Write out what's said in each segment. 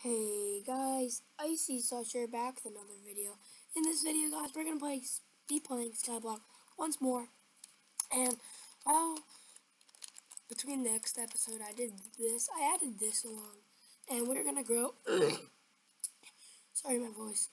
Hey guys, Icy Sauce here back with another video. In this video, guys, we're gonna be playing Skyblock once more. And between the next episode, I added this along, and we're gonna grow. Sorry, my voice.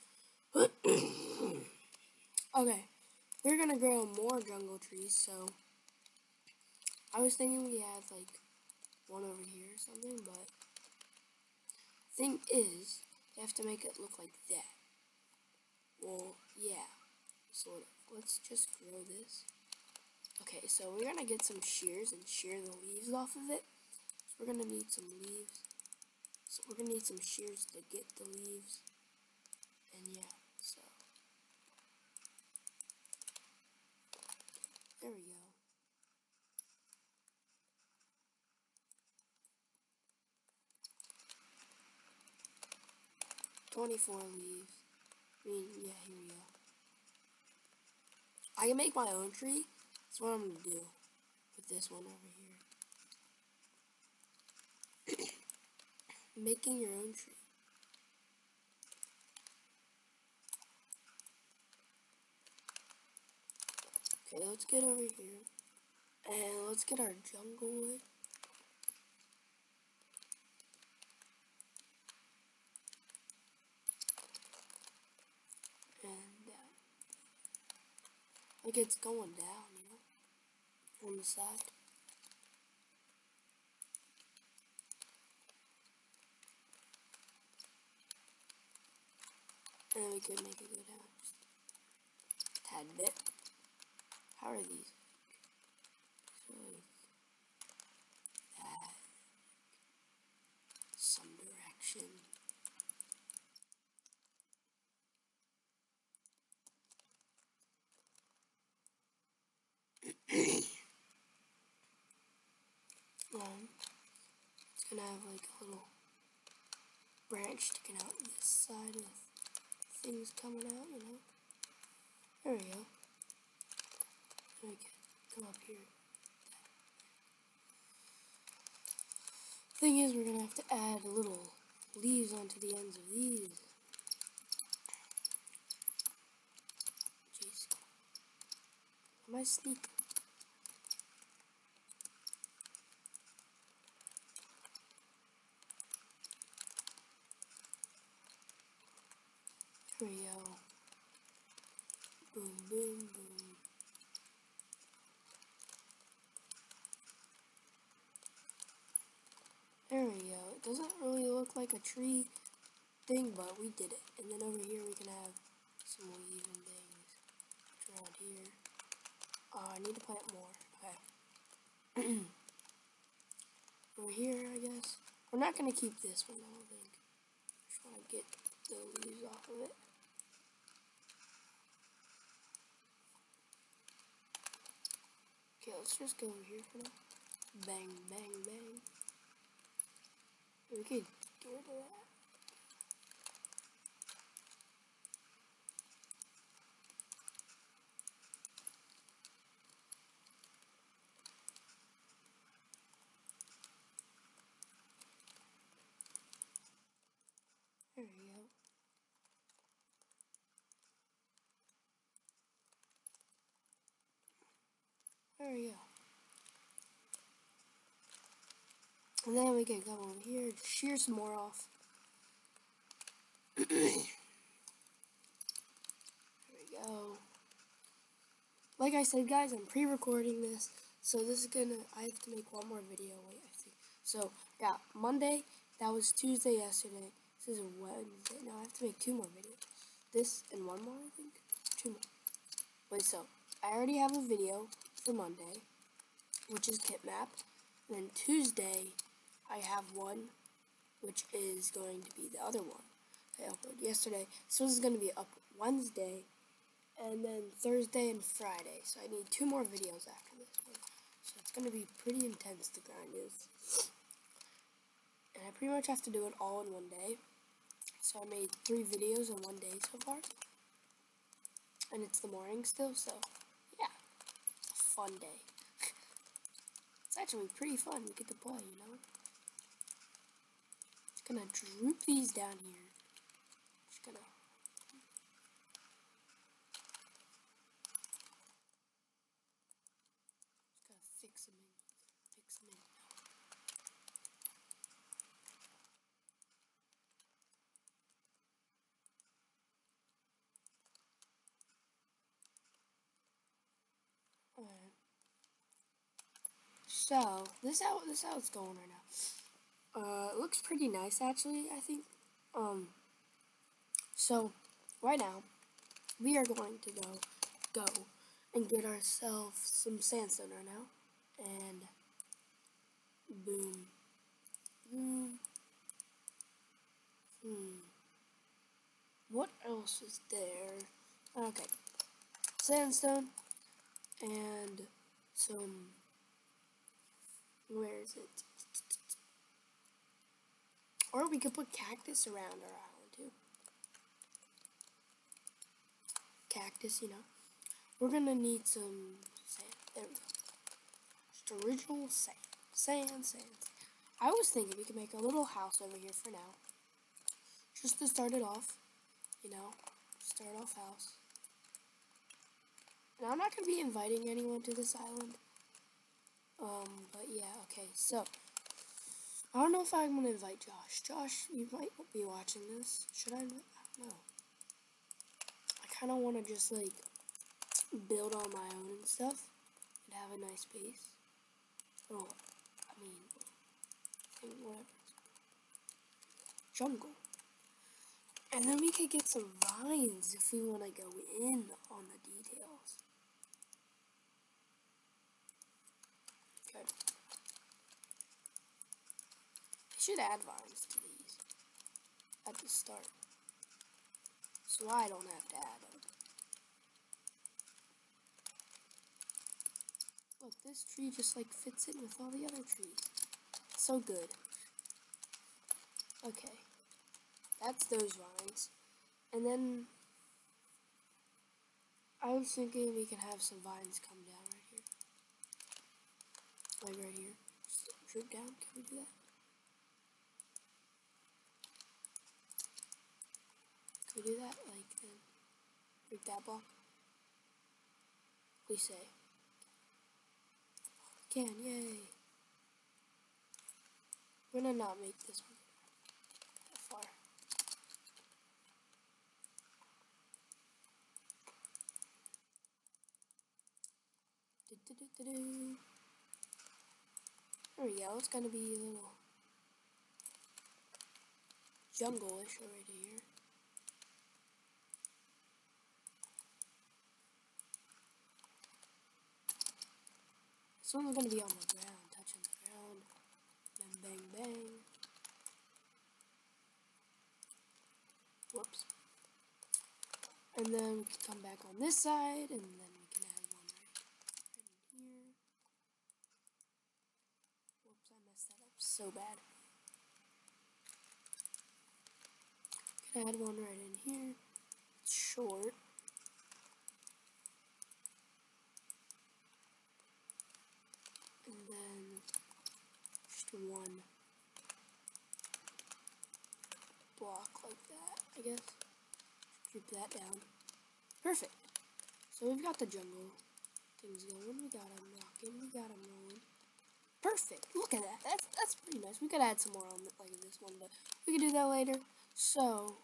Okay, we're gonna grow more jungle trees. So I was thinking we had like one over here or something, but thing is, you have to make it look like that. Well, yeah, sort of. Let's just grow this. Okay, so we're gonna get some shears and shear the leaves off of it. So we're gonna need some leaves. So we're gonna need some shears to get the leaves. And yeah, so there we go. "24 leaves. I mean, yeah, here we go. I can make my own tree. That's what I'm gonna do with this one over here. Making your own tree. Okay, let's get over here. And let's get our jungle wood. And like it's going down, you know, on the side. And then we could make it go down just a tad bit. How are these? So that, some direction. It's gonna have like a little branch sticking out this side with things coming out, you know. There we go. We can come up here. Thing is, we're gonna have to add little leaves onto the ends of these. Jeez. Am I sneaking? There we go. Boom, boom, boom. There we go. It doesn't really look like a tree thing, but we did it. And then over here we can have some leaves and things around here. Oh, I need to plant more. Okay. Over here, I guess. We're not going to keep this one, I don't think. Just want to get the leaves off of it. Okay, let's just go over here for now. Bang, bang, bang. We could get rid of that. There we go. There we go. And then we can come over here, shear some more off. There we go. Like I said, guys, I'm pre-recording this, so this is I have to make one more video. Wait, I see. So, yeah, Monday, that was Tuesday yesterday. This is Wednesday. Now I have to make two more videos. This and one more, I think. Two more. Wait, so, I already have a video for Monday, which is kit map. And then Tuesday, I have one, which is going to be the other one I uploaded yesterday. So this is going to be up Wednesday, and then Thursday and Friday. So I need two more videos after this one. So it's going to be pretty intense, the grind is. And I pretty much have to do it all in one day. So I made 3 videos in one day so far. And it's the morning still, so yeah. It's a fun day. It's actually pretty fun. We get to play, you know. Just gonna droop these down here. Just gonna fix them in. Fix them in. Alright. So this is how it's going right now. It looks pretty nice actually, I think. So right now we are going to go and get ourselves some sandstone right now. And boom. What else is there? Okay. Sandstone and some, where is it? Or we could put cactus around our island too. Cactus, you know. We're gonna need some sand. There we go. Just original sand. Sand. I was thinking we could make a little house over here for now. Just to start it off. You know. Start off house. And I'm not gonna be inviting anyone to this island. But yeah, okay, so I don't know if I'm gonna invite Josh. Josh, you might be watching this. Should I? I don't know. I kinda wanna just like build on my own and stuff and have a nice base. Oh, I mean, whatever. Jungle. And then we could get some vines if we want to go in on the details. Okay. I should add vines to these at the start, so I don't have to add them. Look, this tree just like fits in with all the other trees. So good. Okay. That's those vines. And then I was thinking we can have some vines come down right here. Like right here. Just droop down. Can we do that? Can we do that? Like then break that block? We say. Can, yay. We're gonna not make this one that far. There we go. It's gonna be a little jungle-ish right here. This one's gonna be on the ground, touching the ground. Then bang bang. Whoops. And then we can come back on this side, and then we can add one right in here. Whoops, I messed that up so bad. Can add one right in here. It's short. And then just one block like that, I guess. Droop that down. Perfect. So we've got the jungle things going. We got them rocking. We got them rolling. Perfect. Look at that. That's pretty nice. We could add some more on like this one, but we can do that later. So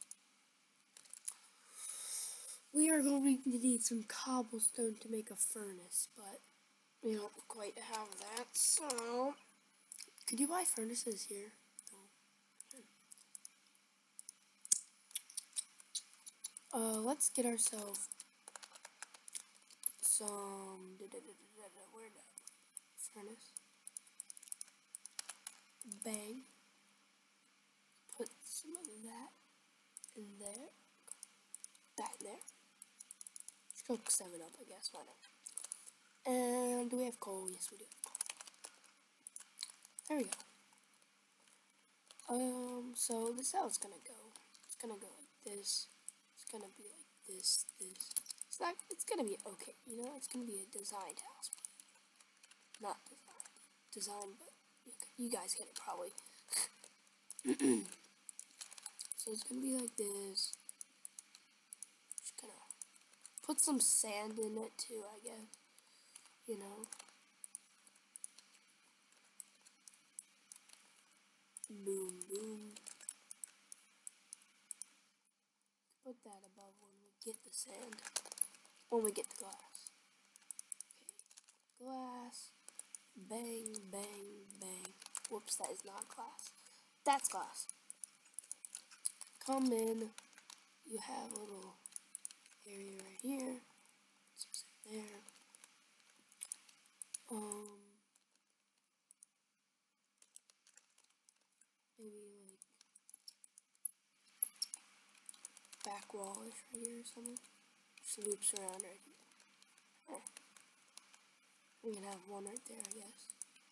we are going to need some cobblestone to make a furnace, but we don't quite have that. So could you buy furnaces here? Let's get ourselves some, where the furnace, bang, put some of that in there, that in there, just cook 7 up, I guess, why not? And do we have coal? Yes, we do have coal. There we go. So this is how it's gonna go. It's gonna go like this. It's gonna be like this. It's gonna be okay, you know, it's gonna be a designed house. Not designed, but you guys get it probably. So it's gonna be like this. Just gonna put some sand in it too, I guess. You know. Boom, boom. Put that above when we get the sand. When we get the glass. Okay. Glass. Bang, bang, bang. Whoops, that is not glass. That's glass. Come in. You have a little area right here. There. Maybe like back wallish right here or something. Just loops around right here. Right. We can have one right there, I guess.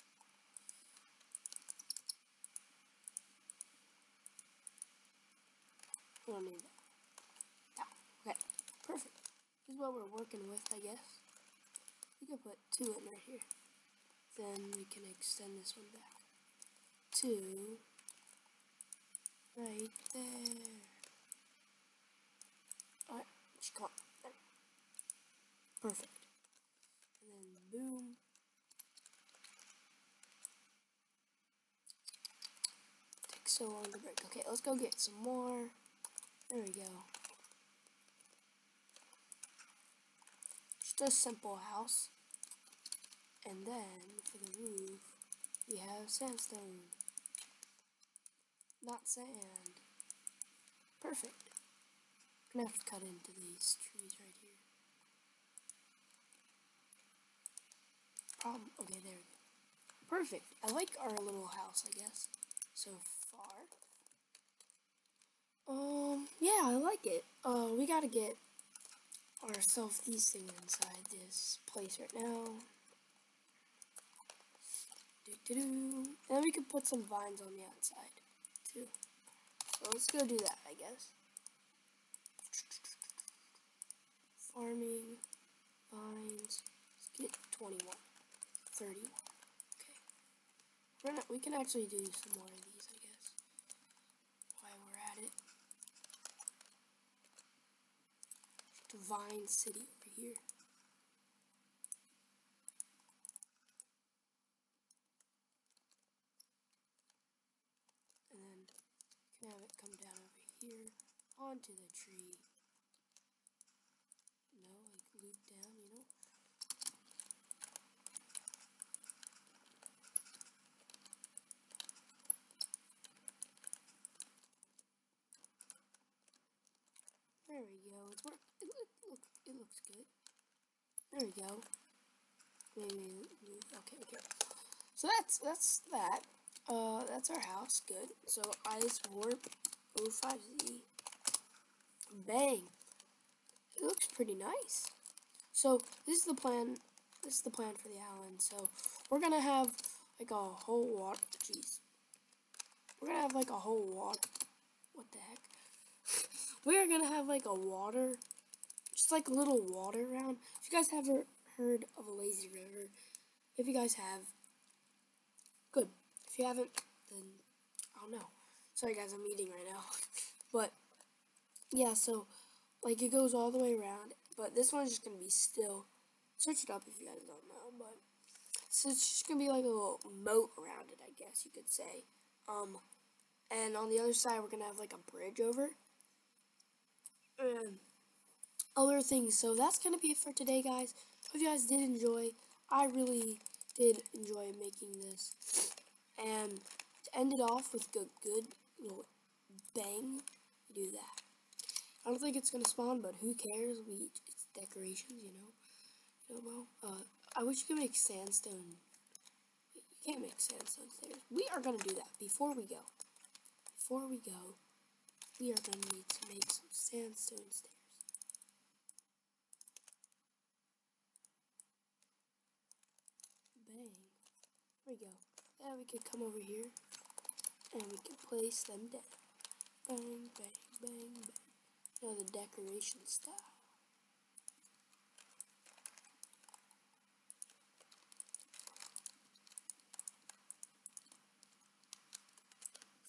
We don't need that. Okay, perfect. This is what we're working with, I guess. We can put 2 in right here. Then we can extend this one back. 2 right there. Alright, just come on. There. Perfect. And then boom. Takes so long to break. Okay, let's go get some more. There we go. Just a simple house. And then for the roof, we have sandstone. Not sand. Perfect. I'm gonna have to cut into these trees right here. Okay, there we go. Perfect. I like our little house, I guess, so far. Yeah, I like it. We gotta get ourselves these things inside this place right now. And then we can put some vines on the outside, too. So let's go do that, I guess. Farming, vines, let's get 21, 30. Okay. We can actually do some more of these, I guess, while we're at it. Vine City over here. And then you can have it come down over here onto the tree. No, like loop down, you know. There we go. It's work. It looks good. There we go. Maybe okay. So that's that. That's our house. Good. So Ice Warp 05Z. Bang. It looks pretty nice. So this is the plan. This is the plan for the island. So we're gonna have like a whole water. Jeez. We're gonna have like a whole water. What the heck? We're gonna have like a water, just like a little water around. If you guys have ever heard of a lazy river, if you guys have, good. If you haven't, then I don't know. Sorry guys, I'm eating right now. But yeah, so like it goes all the way around. But this one's just gonna be still. Search it up if you guys don't know. But so it's just gonna be like a little moat around it, I guess you could say. And on the other side, we're gonna have like a bridge over. And other things. So that's gonna be it for today, guys. Hope you guys did enjoy. I really did enjoy making this. And to end it off with a good little bang, do that. I don't think it's gonna spawn, but who cares? It's decorations, you know. Well, I wish you could make sandstone. You can't make sandstone stairs. We are gonna do that before we go. Before we go, we are gonna need to make some sandstone stairs. Bang. There we go. Then we can come over here and we can place them down. Bang, bang, bang, bang. Now the decoration style.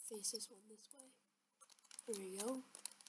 face this one this way. There we go.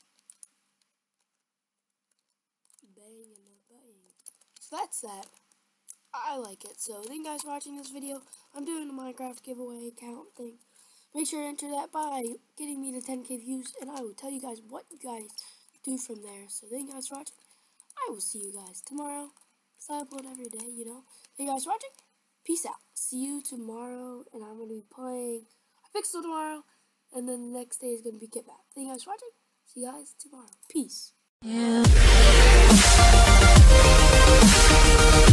Bang and no bang. So that's that. I like it. So thank you guys for watching this video. I'm doing a Minecraft giveaway account thing. Make sure to enter that by getting me to 10K views, and I will tell you guys what you guys do from there. So thank you guys for watching. I will see you guys tomorrow. So I upload every day, you know. Thank you guys for watching. Peace out. See you tomorrow, and I'm going to be playing Pixel tomorrow, and then the next day is going to be Kit Bat. Thank you guys for watching. See you guys tomorrow. Peace. Yeah.